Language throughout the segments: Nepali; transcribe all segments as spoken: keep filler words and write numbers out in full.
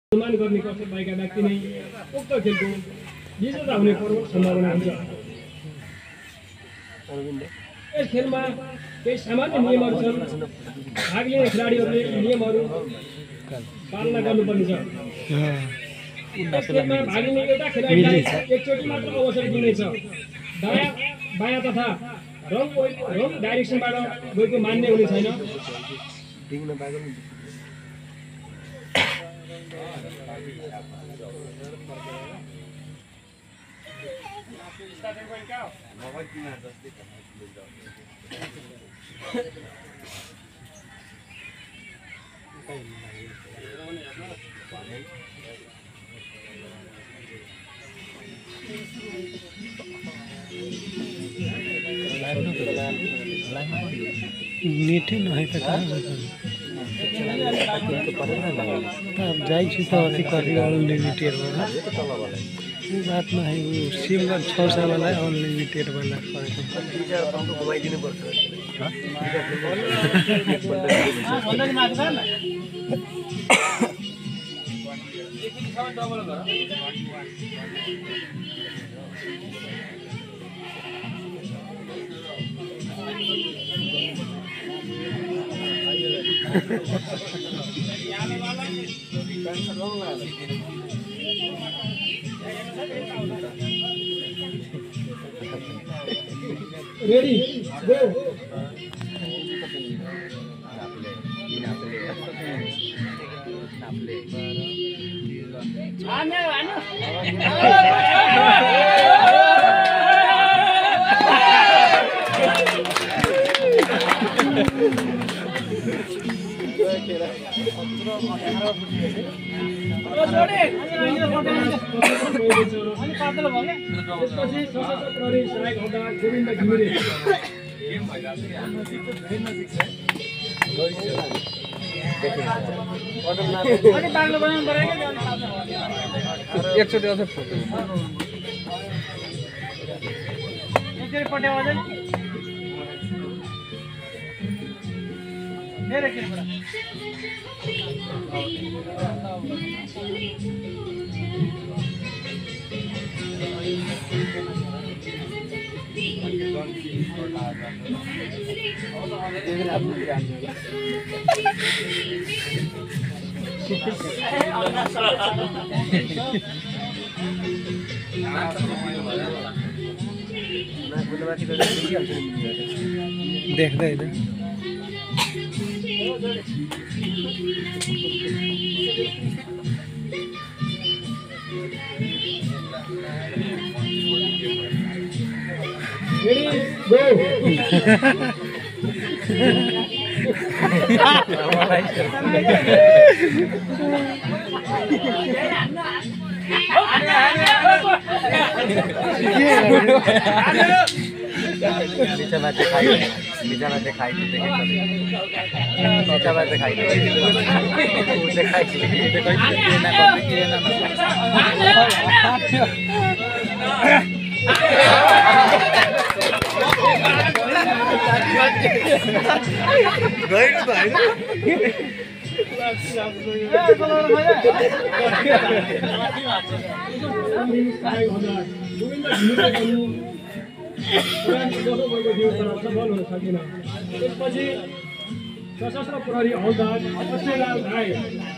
अनुमान गर्ने कौशल भएका व्यक्ति नै उक्त खेलको विजेता हुने प्रमुख सम्भावना हुन्छ। यस खेलमा केही सामान्य नियमहरू छन्। भाग लिने खेलाडीहरूले नियमहरू पालना गर्नुपर्ने छ। यस खेलमा भाग लिने एउटा खेलाडीलाई एकचोटि मात्र अवसर दिइनेछ। दायाँ बायाँ तथा रङ रङ डाइरेक्सनबाट गएको मान्य हुने छैन। मीठे नहीं तो कहाँ तब जाई छी तो अथी कथी अनलिमिटेड वाला वो बात ना है। वो सिल्वर छः सौ वाला अनलिमिटेड वाला Ready, go. Ano, ano? एकचोटि अझै फोटो देख्दैन। Ready, go. बिचमा चाहिँ खाइ बिचमा चाहिँ खाइ बिचमा चाहिँ खाइ गइरु त हैन त्यसपछि सशस्त्र प्रहरी हौलदार अस्ट्रेलाल राय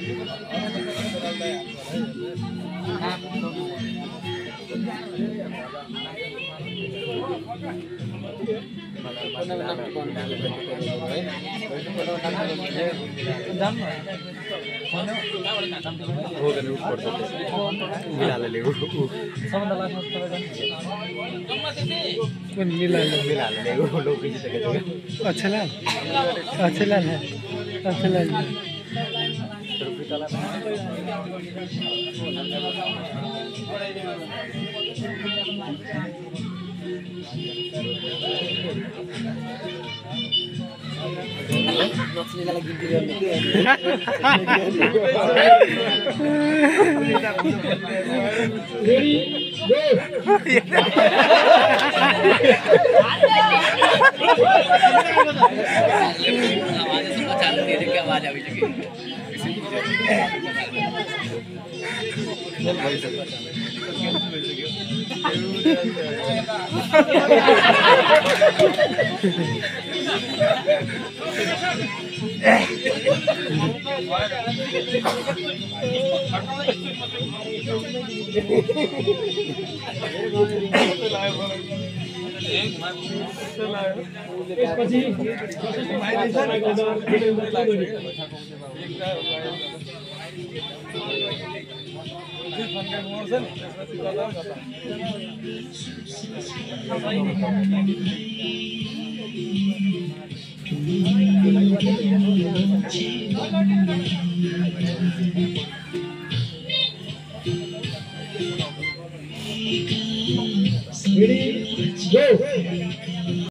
अच्छा लाल अच्छा लाल है अच्छा लाल Ready, go. आवाज सुनना चालू नहीं है क्या आवाज अभी तक त्यसपछि तपाईँको दर वीरेन्द्र चौधरी